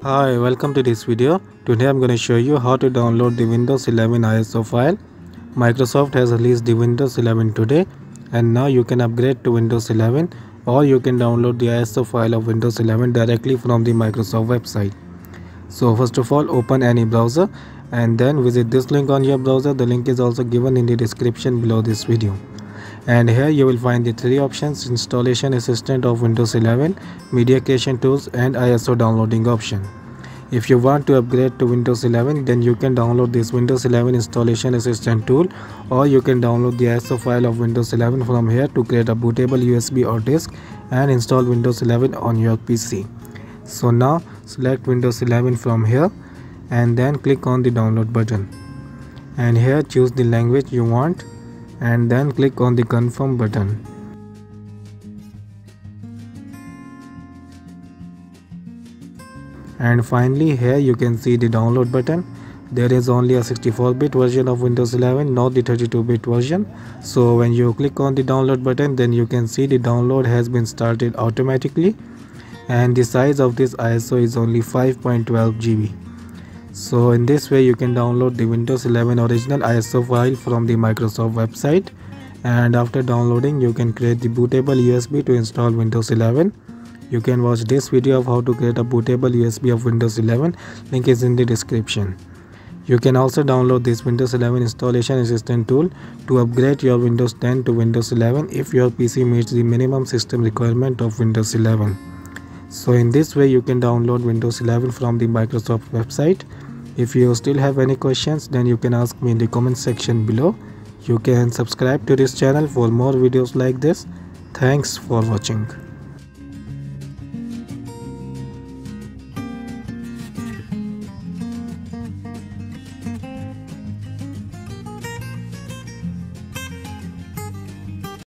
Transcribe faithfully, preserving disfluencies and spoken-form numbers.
Hi, welcome to this video. Today I'm going to show you how to download the Windows eleven I S O file. Microsoft has released the Windows eleven today, and now you can upgrade to Windows eleven, or you can download the I S O file of Windows eleven directly from the Microsoft website. So first of all, open any browser and then visit this link on your browser. The link is also given in the description below this video. And here you will find the three options: installation assistant of Windows eleven, media creation tools, and I S O downloading option. If you want to upgrade to Windows eleven, then you can download this Windows eleven installation assistant tool, or you can download the I S O file of Windows eleven from here to create a bootable U S B or disk and install Windows eleven on your P C. So now select Windows eleven from here and then click on the download button, and here choose the language you want and then click on the confirm button. And finally here you can see the download button. There is only a sixty-four bit version of Windows eleven, not the thirty-two bit version. So when you click on the download button, then you can see the download has been started automatically, and the size of this I S O is only five point one two gigabytes. So in this way you can download the Windows eleven original I S O file from the Microsoft website, and after downloading you can create the bootable U S B to install Windows eleven. You can watch this video of how to create a bootable U S B of Windows eleven. Link is in the description. You can also download this Windows eleven installation assistant tool to upgrade your Windows ten to Windows eleven if your P C meets the minimum system requirement of Windows eleven. So in this way you can download Windows eleven from the Microsoft website. If you still have any questions, then you can ask me in the comment section below. You can subscribe to this channel for more videos like this. Thanks for watching.